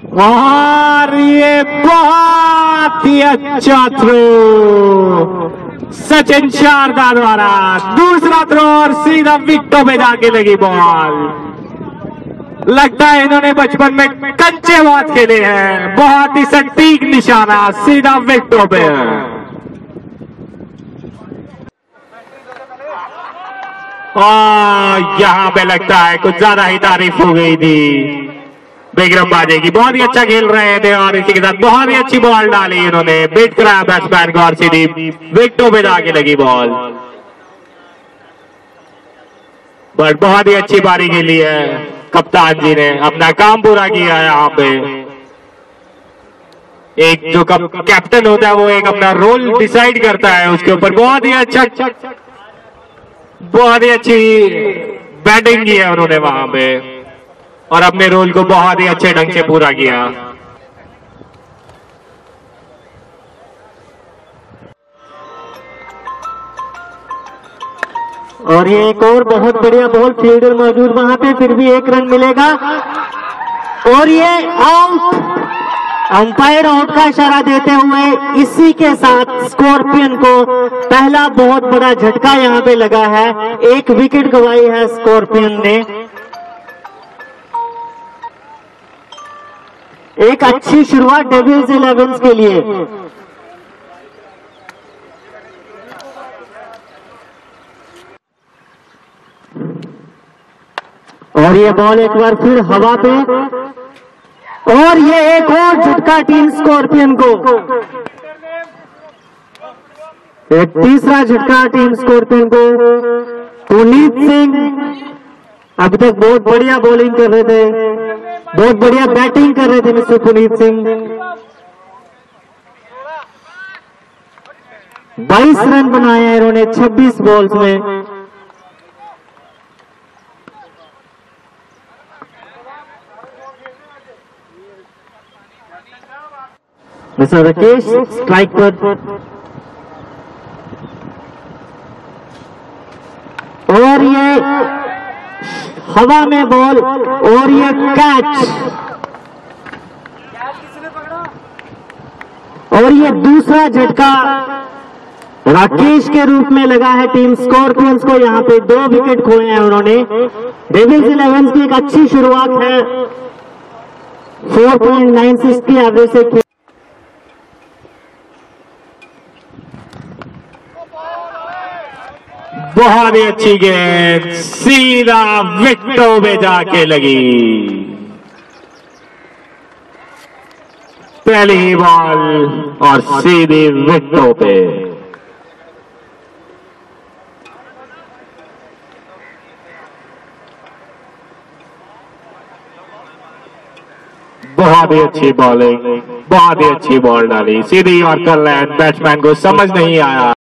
और ये बहुत ही अच्छा थ्रो सचिन शारदा द्वारा, दूसरा थ्रो और सीधा विकेटों में जाके लगी बॉल। लगता है इन्होंने बचपन में कंचे बहुत खेले हैं। बहुत ही सटीक निशाना, सीधा विकेटों पे। और यहां पे लगता है कुछ ज्यादा ही तारीफ हो गई थी विक्रम बाजे की। बहुत ही अच्छा खेल रहे थे और इसी के साथ बहुत ही अच्छी बॉल डाली इन्होंने, बीट कराया बैट्समैन को और सीधी विकेटों पे जाके लगी बॉल। बट बहुत ही अच्छी पारी खेली है कप्तान जी ने, अपना काम पूरा किया है यहाँ पे। एक जो कैप्टन होता है वो एक अपना रोल डिसाइड करता है उसके ऊपर। बहुत ही अच्छी बैटिंग की है उन्होंने वहां पे और अपने रोल को बहुत ही अच्छे ढंग से पूरा किया। और ये एक और बहुत बढ़िया बॉल, फील्डर मौजूद वहां पे, फिर भी एक रन मिलेगा और ये आउट। अंपायर आउट का इशारा देते हुए इसी के साथ स्कॉर्पियन को पहला बहुत बड़ा झटका यहां पे लगा है। एक विकेट गंवाई है स्कॉर्पियन ने। एक अच्छी शुरुआत डेविल्स 11 के लिए। और ये बॉल एक बार फिर हवा पे और ये एक और झटका टीम स्कॉर्पियन को। एक तीसरा झटका टीम स्कॉर्पियन को। पुनीत सिंह अभी तक बहुत बढ़िया बॉलिंग कर रहे थे, बहुत बढ़िया बैटिंग कर रहे थे मिस्टर पुनीत सिंह। 22 रन बनाए हैं इन्होंने 26 बॉल्स में। मिस्टर राकेश स्ट्राइक पर और ये हवा में बॉल और ये कैच और ये दूसरा झटका राकेश के रूप में लगा है टीम स्कॉर्पियंस को। यहाँ पे 2 विकेट खोए हैं उन्होंने। डेविल्स 11 की एक अच्छी शुरुआत है, 4.96 की एवरेज से। बहुत ही अच्छी गेंद सीधा विकेटों में जाके लगी। पहली ही बॉल और सीधी विकेटों पे। बहुत ही अच्छी बॉलिंग, बहुत ही अच्छी बॉल डाली सीधी और कर रहे हैं। बैट्समैन को समझ नहीं आया।